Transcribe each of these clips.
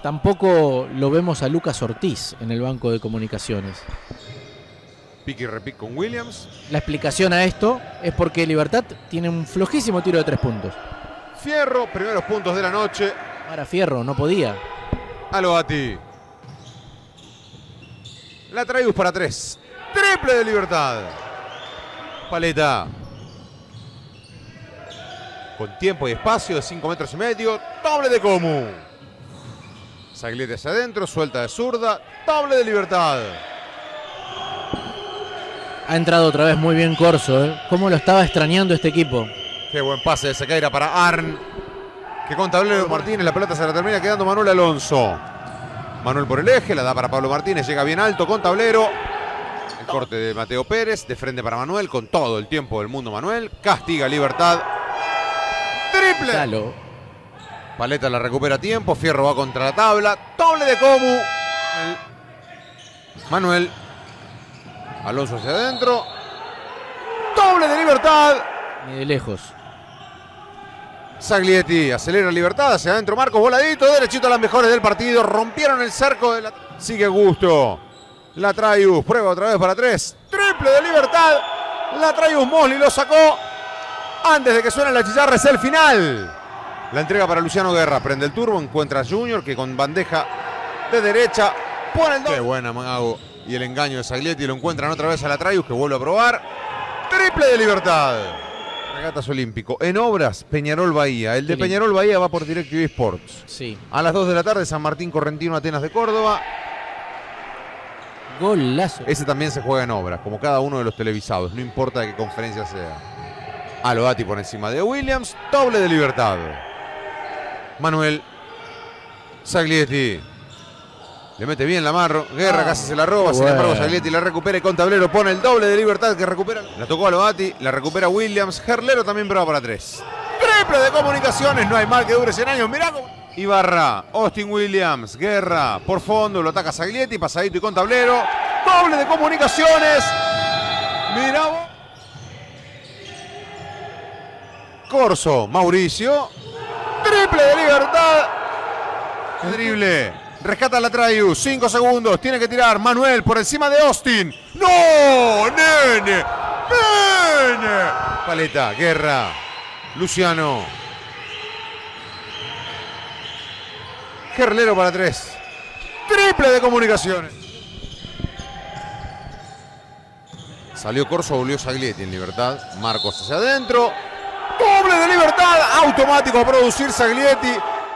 Tampoco lo vemos a Lucas Ortiz en el banco de Comunicaciones. Pique y repique con Williams. La explicación a esto es porque Libertad tiene un flojísimo tiro de 3 puntos. Fierro, primeros puntos de la noche. Ahora Fierro no podía. Alobati. La Traius para 3. Triple de Libertad. Paleta. Con tiempo y espacio de 5 metros y medio. Doble de Comu. Zaglietti hacia adentro, suelta de zurda. Doble de Libertad. Ha entrado otra vez muy bien Corso, ¿eh? Cómo lo estaba extrañando este equipo. Qué buen pase de Sequeira para Arn. Que con tablero Martínez, la pelota se la termina quedando Manuel Alonso. Manuel por el eje, la da para Pablo Martínez, llega bien alto con tablero. El corte de Mateo Pérez, de frente para Manuel, con todo el tiempo del mundo Manuel. Castiga Libertad. Triple. Calo. Paleta la recupera a tiempo, Fierro va contra la tabla. Doble de Comu. Manuel. Alonso hacia adentro. Doble de Libertad. Ni de lejos. Zaglietti acelera Libertad hacia adentro. Marcos voladito, derechito a las mejores del partido. Rompieron el cerco de la... Sigue Gusto. La Traius, prueba otra vez para 3. Triple de Libertad. La Traius Mosley lo sacó antes de que suene la chicharra. Es el final. La entrega para Luciano Guerra. Prende el turbo, encuentra a Junior que con bandeja de derecha pone el doble. Qué buena, Mago. Y el engaño de Zaglietti, lo encuentran otra vez a la Traius que vuelve a probar. Triple de Libertad. Regatas Olímpico. En obras, Peñarol Bahía. El de Peñarol Bahía va por DirecTV Sports. Sí. A las 2 de la tarde, San Martín Correntino, Atenas de Córdoba. Golazo. Ese también se juega en obras, como cada uno de los televisados. No importa de qué conferencia sea. Alobati por encima de Williams. Doble de Libertad. Manuel. Zaglietti. Le mete bien la mano. Guerra casi se la roba. Sin embargo, Zaglietti la recupera y con tablero pone el doble de Libertad que recupera. La tocó Alobati. La recupera Williams. Gerlero también prueba para 3. Triple de Comunicaciones. No hay mal que dure 100 años. Mirá cómo... Ibarra. Austin Williams. Guerra. Por fondo. Lo ataca Zaglietti. Pasadito y con tablero. Doble de Comunicaciones. Mirá vos. Corso. Mauricio. Triple de Libertad. Drible. Rescata la Traius, 5 segundos, tiene que tirar Manuel por encima de Austin. ¡No! ¡Nene! ¡Nene! Paleta, Guerra, Luciano. Gerlero para 3. Triple de Comunicaciones. Salió Corso, volvió Zaglietti en Libertad. Marcos hacia adentro. Doble de Libertad. Automático a producir Zaglietti.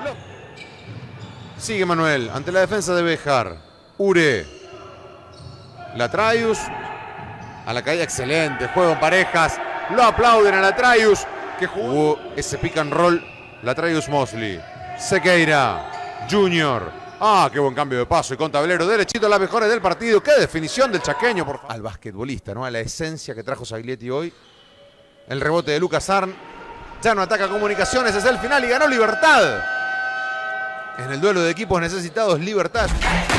Sigue Manuel ante la defensa de Béjar. Ure. La Traius. A la caída excelente. Juego en parejas. Lo aplauden a la Traius. Que jugó ese pick and roll. La Traius Mosley. Sequeira. Junior. Ah, qué buen cambio de paso y con tablero derechito a las mejores del partido. Qué definición del chaqueño, por favor. Al basquetbolista, ¿no? A la esencia que trajo Zaglietti hoy. El rebote de Lucas Arn. Ya no ataca Comunicaciones. Es el final y ganó Libertad. En el duelo de equipos necesitados, Libertad.